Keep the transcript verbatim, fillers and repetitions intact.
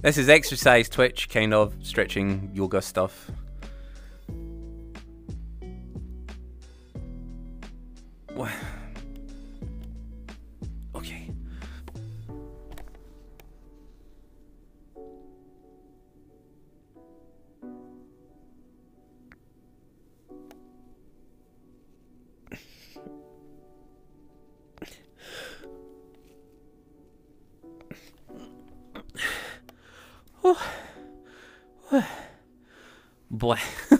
This is exercise Twitch, kind of stretching yoga stuff. What? Okay. Oh. Boy.